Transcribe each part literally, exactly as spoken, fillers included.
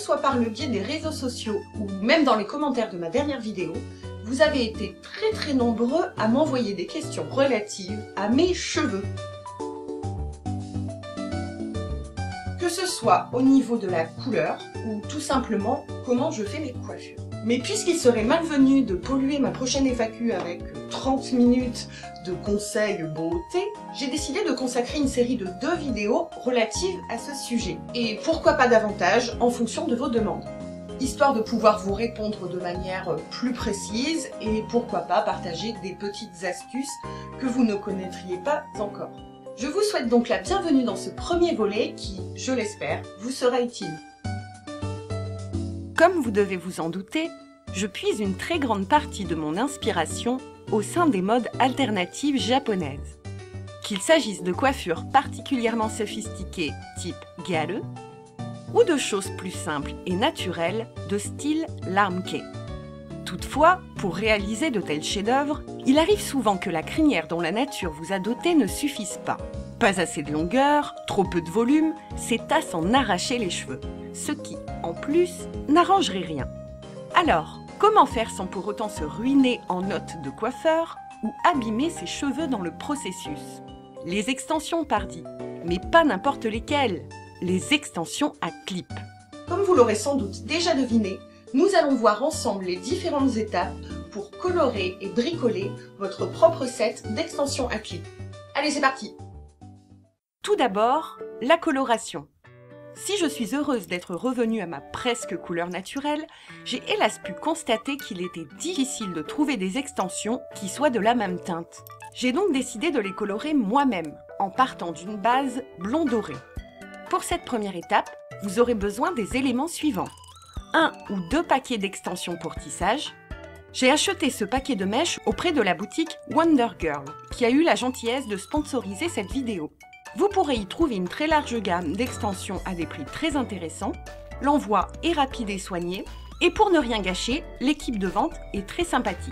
soit par le biais des réseaux sociaux ou même dans les commentaires de ma dernière vidéo, vous avez été très très nombreux à m'envoyer des questions relatives à mes cheveux. Que ce soit au niveau de la couleur ou tout simplement comment je fais mes coiffures. Mais puisqu'il serait malvenu de polluer ma prochaine F A Q avec trente minutes de conseils beauté, j'ai décidé de consacrer une série de deux vidéos relatives à ce sujet. Et pourquoi pas davantage en fonction de vos demandes. Histoire de pouvoir vous répondre de manière plus précise et pourquoi pas partager des petites astuces que vous ne connaîtriez pas encore. Je vous souhaite donc la bienvenue dans ce premier volet qui, je l'espère, vous sera utile. Comme vous devez vous en douter, je puise une très grande partie de mon inspiration au sein des modes alternatives japonaises. Qu'il s'agisse de coiffures particulièrement sophistiquées type Giaru, ou de choses plus simples et naturelles de style Lamke. Toutefois, pour réaliser de tels chefs-d'œuvre, il arrive souvent que la crinière dont la nature vous a doté ne suffise pas. Pas assez de longueur, trop peu de volume, c'est à s'en arracher les cheveux, ce qui, en plus, n'arrangerait rien. Alors, comment faire sans pour autant se ruiner en notes de coiffeur ou abîmer ses cheveux dans le processus? Les extensions pardi, mais pas n'importe lesquelles, les extensions à clip. Comme vous l'aurez sans doute déjà deviné, nous allons voir ensemble les différentes étapes pour colorer et bricoler votre propre set d'extensions à clip. Allez, c'est parti! Tout d'abord, la coloration. Si je suis heureuse d'être revenue à ma presque couleur naturelle, j'ai hélas pu constater qu'il était difficile de trouver des extensions qui soient de la même teinte. J'ai donc décidé de les colorer moi-même, en partant d'une base blond doré. Pour cette première étape, vous aurez besoin des éléments suivants. Un ou deux paquets d'extensions pour tissage. J'ai acheté ce paquet de mèches auprès de la boutique Wonder Girl, qui a eu la gentillesse de sponsoriser cette vidéo. Vous pourrez y trouver une très large gamme d'extensions à des prix très intéressants. L'envoi est rapide et soigné. Et pour ne rien gâcher, l'équipe de vente est très sympathique.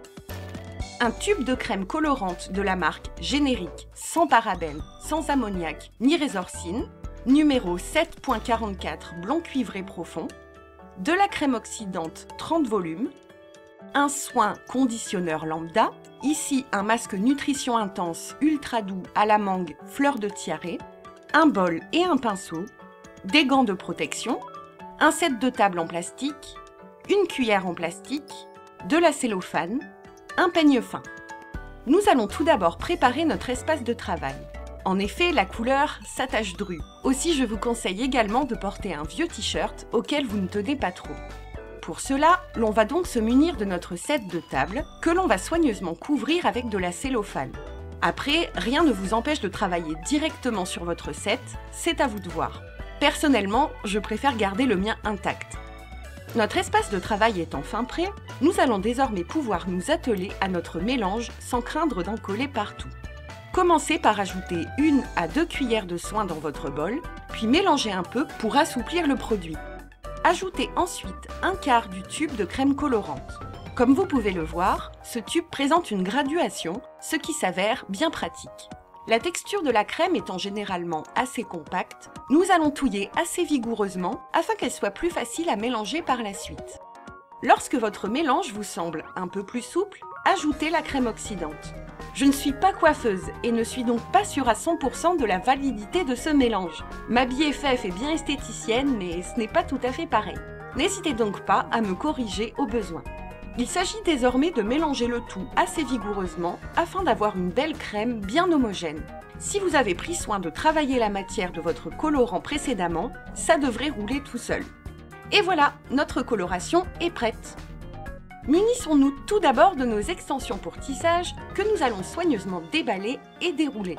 Un tube de crème colorante de la marque Générique, sans parabènes, sans ammoniac ni résorcine, numéro sept point quarante-quatre blanc cuivré profond, de la crème oxydante trente volumes, un soin conditionneur lambda, ici un masque nutrition intense ultra doux à la mangue fleur de tiare, un bol et un pinceau, des gants de protection, un set de table en plastique, une cuillère en plastique, de la cellophane, un peigne fin. Nous allons tout d'abord préparer notre espace de travail. En effet, la couleur s'attache dru. Aussi, je vous conseille également de porter un vieux t-shirt auquel vous ne tenez pas trop. Pour cela, l'on va donc se munir de notre set de table que l'on va soigneusement couvrir avec de la cellophane. Après, rien ne vous empêche de travailler directement sur votre set, c'est à vous de voir. Personnellement, je préfère garder le mien intact. Notre espace de travail étant fin prêt, nous allons désormais pouvoir nous atteler à notre mélange sans craindre d'en coller partout. Commencez par ajouter une à deux cuillères de soin dans votre bol, puis mélangez un peu pour assouplir le produit. Ajoutez ensuite un quart du tube de crème colorante. Comme vous pouvez le voir, ce tube présente une graduation, ce qui s'avère bien pratique. La texture de la crème étant généralement assez compacte, nous allons touiller assez vigoureusement afin qu'elle soit plus facile à mélanger par la suite. Lorsque votre mélange vous semble un peu plus souple, ajoutez la crème oxydante. Je ne suis pas coiffeuse et ne suis donc pas sûre à cent pour cent de la validité de ce mélange. Ma B F F est bien esthéticienne, mais ce n'est pas tout à fait pareil. N'hésitez donc pas à me corriger au besoin. Il s'agit désormais de mélanger le tout assez vigoureusement afin d'avoir une belle crème bien homogène. Si vous avez pris soin de travailler la matière de votre colorant précédemment, ça devrait rouler tout seul. Et voilà, notre coloration est prête. Munissons-nous tout d'abord de nos extensions pour tissage que nous allons soigneusement déballer et dérouler.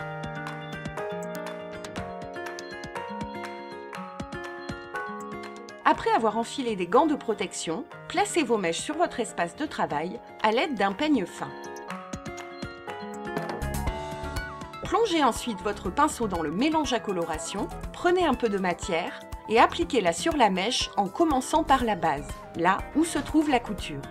Après avoir enfilé des gants de protection, placez vos mèches sur votre espace de travail à l'aide d'un peigne fin. Plongez ensuite votre pinceau dans le mélange à coloration, prenez un peu de matière et appliquez-la sur la mèche en commençant par la base, là où se trouve la couture.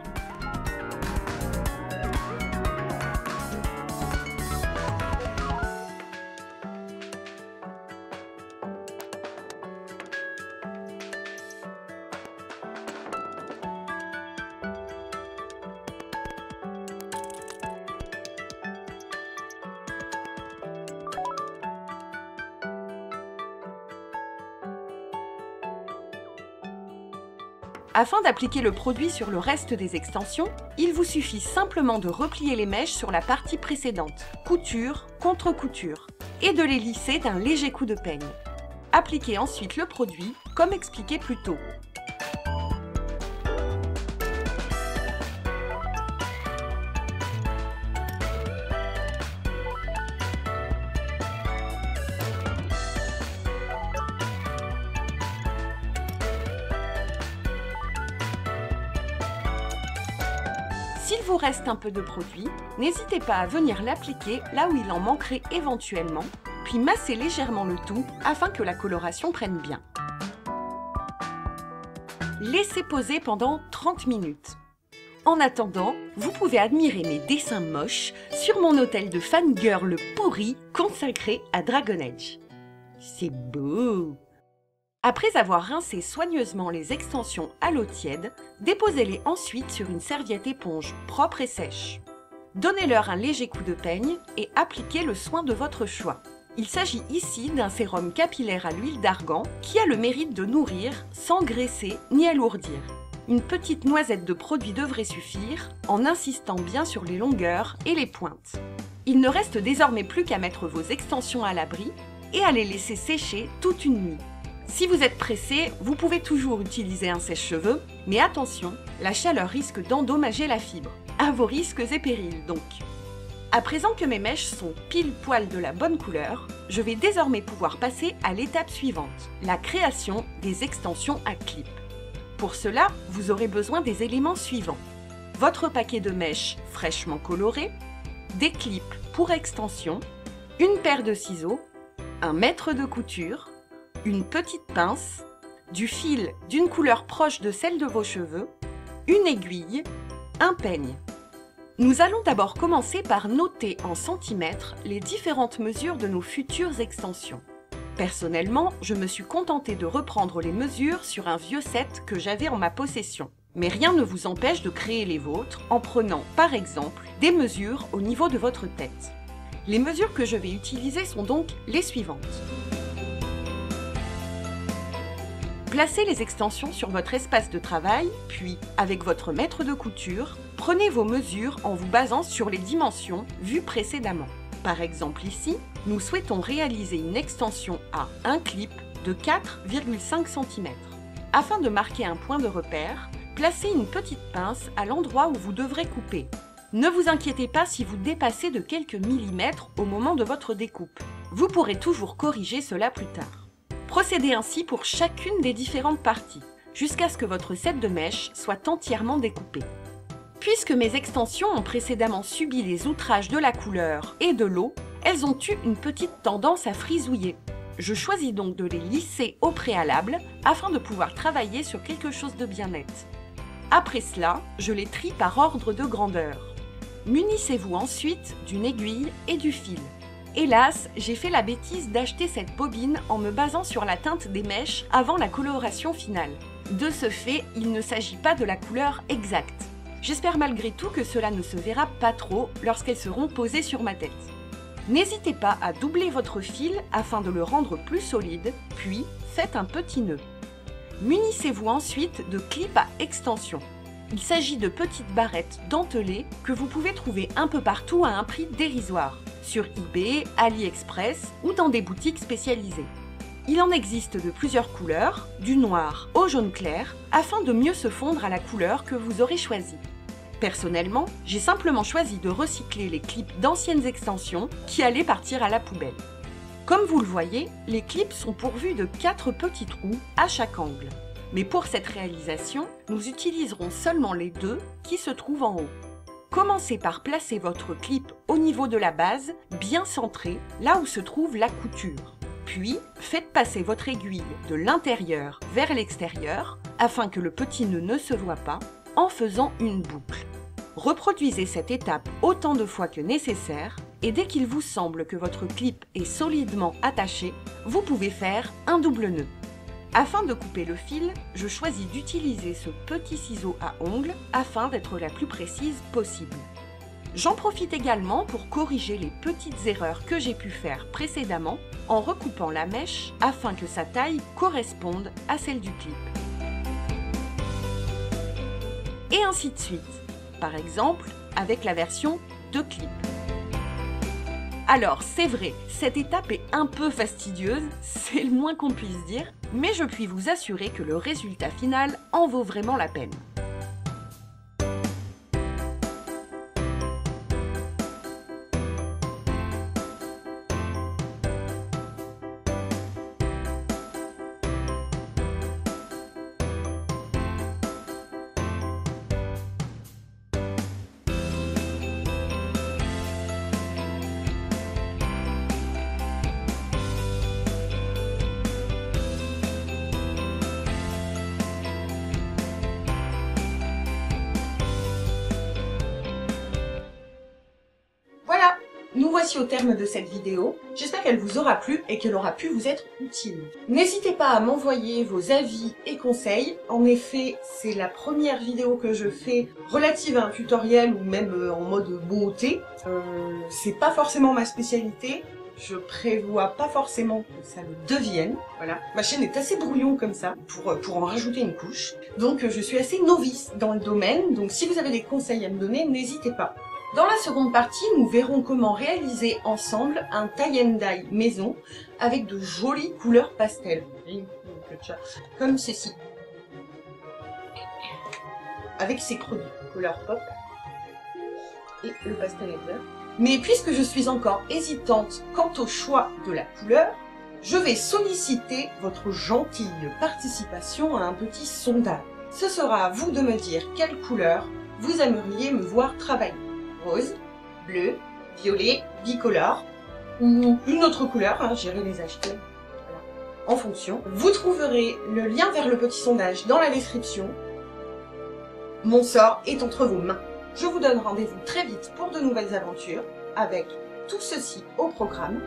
Afin d'appliquer le produit sur le reste des extensions, il vous suffit simplement de replier les mèches sur la partie précédente, couture contre couture, et de les lisser d'un léger coup de peigne. Appliquez ensuite le produit, comme expliqué plus tôt. S'il vous reste un peu de produit, n'hésitez pas à venir l'appliquer là où il en manquerait éventuellement, puis massez légèrement le tout afin que la coloration prenne bien. Laissez poser pendant trente minutes. En attendant, vous pouvez admirer mes dessins moches sur mon hôtel de fangirl pourri consacré à Dragon Age. C'est beau! Après avoir rincé soigneusement les extensions à l'eau tiède, déposez-les ensuite sur une serviette éponge propre et sèche. Donnez-leur un léger coup de peigne et appliquez le soin de votre choix. Il s'agit ici d'un sérum capillaire à l'huile d'argan qui a le mérite de nourrir sans graisser ni alourdir. Une petite noisette de produit devrait suffire, en insistant bien sur les longueurs et les pointes. Il ne reste désormais plus qu'à mettre vos extensions à l'abri et à les laisser sécher toute une nuit. Si vous êtes pressé, vous pouvez toujours utiliser un sèche-cheveux, mais attention, la chaleur risque d'endommager la fibre. À vos risques et périls donc. À présent que mes mèches sont pile poil de la bonne couleur, je vais désormais pouvoir passer à l'étape suivante, la création des extensions à clip. Pour cela, vous aurez besoin des éléments suivants. Votre paquet de mèches fraîchement coloré, des clips pour extension, une paire de ciseaux, un mètre de couture, une petite pince, du fil d'une couleur proche de celle de vos cheveux, une aiguille, un peigne. Nous allons d'abord commencer par noter en centimètres les différentes mesures de nos futures extensions. Personnellement, je me suis contentée de reprendre les mesures sur un vieux set que j'avais en ma possession. Mais rien ne vous empêche de créer les vôtres en prenant, par exemple, des mesures au niveau de votre tête. Les mesures que je vais utiliser sont donc les suivantes. Placez les extensions sur votre espace de travail, puis, avec votre mètre de couture, prenez vos mesures en vous basant sur les dimensions vues précédemment. Par exemple ici, nous souhaitons réaliser une extension à un clip de quatre virgule cinq centimètres. Afin de marquer un point de repère, placez une petite pince à l'endroit où vous devrez couper. Ne vous inquiétez pas si vous dépassez de quelques millimètres au moment de votre découpe. Vous pourrez toujours corriger cela plus tard. Procédez ainsi pour chacune des différentes parties, jusqu'à ce que votre set de mèches soit entièrement découpé. Puisque mes extensions ont précédemment subi les outrages de la couleur et de l'eau, elles ont eu une petite tendance à frisouiller. Je choisis donc de les lisser au préalable afin de pouvoir travailler sur quelque chose de bien net. Après cela, je les trie par ordre de grandeur. Munissez-vous ensuite d'une aiguille et du fil. Hélas, j'ai fait la bêtise d'acheter cette bobine en me basant sur la teinte des mèches avant la coloration finale. De ce fait, il ne s'agit pas de la couleur exacte. J'espère malgré tout que cela ne se verra pas trop lorsqu'elles seront posées sur ma tête. N'hésitez pas à doubler votre fil afin de le rendre plus solide, puis faites un petit nœud. Munissez-vous ensuite de clips à extension. Il s'agit de petites barrettes dentelées que vous pouvez trouver un peu partout à un prix dérisoire, sur eBay, AliExpress ou dans des boutiques spécialisées. Il en existe de plusieurs couleurs, du noir au jaune clair, afin de mieux se fondre à la couleur que vous aurez choisie. Personnellement, j'ai simplement choisi de recycler les clips d'anciennes extensions qui allaient partir à la poubelle. Comme vous le voyez, les clips sont pourvus de quatre petits trous à chaque angle. Mais pour cette réalisation, nous utiliserons seulement les deux qui se trouvent en haut. Commencez par placer votre clip au niveau de la base, bien centré, là où se trouve la couture. Puis, faites passer votre aiguille de l'intérieur vers l'extérieur, afin que le petit nœud ne se voie pas, en faisant une boucle. Reproduisez cette étape autant de fois que nécessaire, et dès qu'il vous semble que votre clip est solidement attaché, vous pouvez faire un double nœud. Afin de couper le fil, je choisis d'utiliser ce petit ciseau à ongles afin d'être la plus précise possible. J'en profite également pour corriger les petites erreurs que j'ai pu faire précédemment en recoupant la mèche afin que sa taille corresponde à celle du clip. et ainsi de suite. Par exemple, avec la version de clip. Alors, c'est vrai, cette étape est un peu fastidieuse, c'est le moins qu'on puisse dire, mais je puis vous assurer que le résultat final en vaut vraiment la peine. Voilà, nous voici au terme de cette vidéo. J'espère qu'elle vous aura plu et qu'elle aura pu vous être utile. N'hésitez pas à m'envoyer vos avis et conseils. En effet, c'est la première vidéo que je fais relative à un tutoriel ou même en mode beauté. Euh, c'est pas forcément ma spécialité. Je prévois pas forcément que ça le devienne. Voilà, ma chaîne est assez brouillon comme ça pour, pour en rajouter une couche. Donc je suis assez novice dans le domaine. Donc si vous avez des conseils à me donner, n'hésitez pas. Dans la seconde partie, nous verrons comment réaliser ensemble un tie and dye maison avec de jolies couleurs pastel. Comme ceci. Avec ces produits, couleur pop et le pastel et vert. Mais puisque je suis encore hésitante quant au choix de la couleur, je vais solliciter votre gentille participation à un petit sondage. Ce sera à vous de me dire quelle couleur vous aimeriez me voir travailler. Rose, bleu, violet, bicolore ou une autre couleur, hein, j'irai les acheter voilà, en fonction. Vous trouverez le lien vers le petit sondage dans la description. Mon sort est entre vos mains. Je vous donne rendez-vous très vite pour de nouvelles aventures avec tout ceci au programme.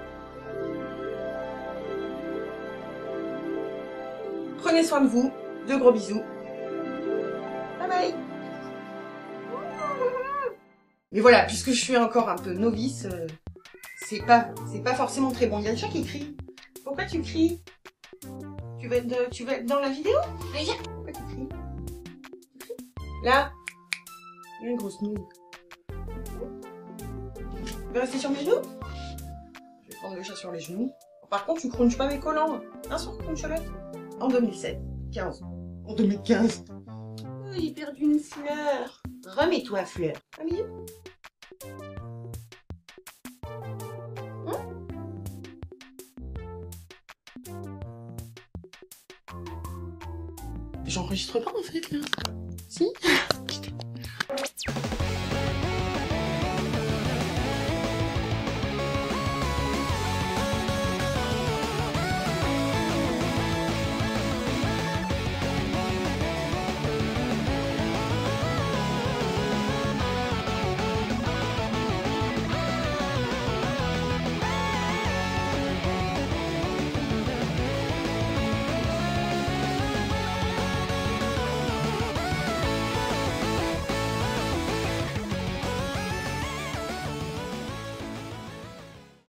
Prenez soin de vous, de gros bisous. Bye bye. Mais voilà, puisque je suis encore un peu novice, euh, c'est pas, c'est pas forcément très bon. Il y a le chat qui crie. Pourquoi tu cries? Tu veux être, de, tu veux être dans la vidéo? Allez, viens. Pourquoi tu cries? Tu cries? Là, il y a une grosse nouille. Tu veux rester sur mes genoux? Je vais prendre le chat sur les genoux. Par contre, tu crunches pas mes collants. Un sur Cruncholette. En deux mille sept, quinze. En deux mille quinze. Oh, j'ai perdu une fleur. Remets-toi, fleur. Ah, milieu. Hein? J'enregistre pas en fait là. Si?